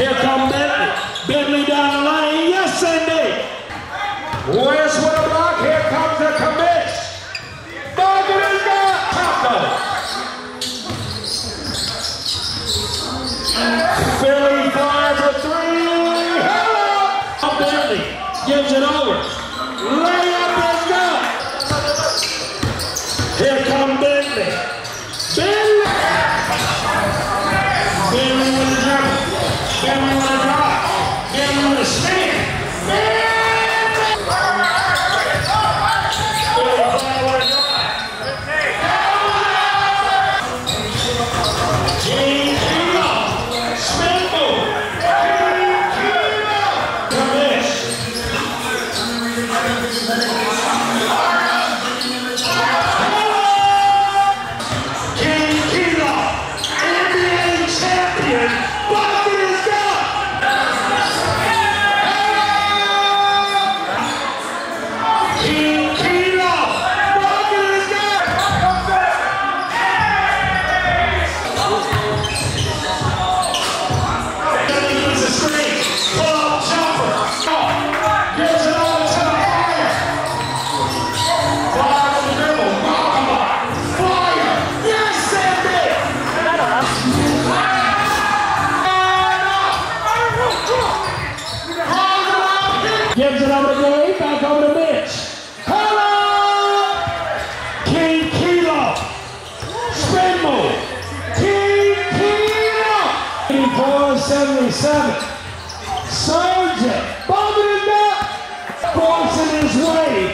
Here come Bentley. Bentley down the lane. Yes, Cindy. West with a block. Here comes the commit. Barker is got Taco. Philly fire for three. Hello. Bentley gives it over. Layup is good. Here come Bentley. Bentley. Bentley with the jump. Bentley with a drop. Bentley with a spin. Bentley with a drop. King Kilo. Spin move. King Kilo. Commit. King Kilo. NBA champion. Bucket is gone. King Kilo. Bucket is gone. He gets a screen. Pull up jumper. Gives it over to the fire. Fire on the dribble. Malcolm. Fire. Yes, Sandy. Gives it over to Dave, back over to Mitch. Hello! King Kilo. Spin move. King Kilo. 84-77. Sergeant. Bumping it back. Forcing his way.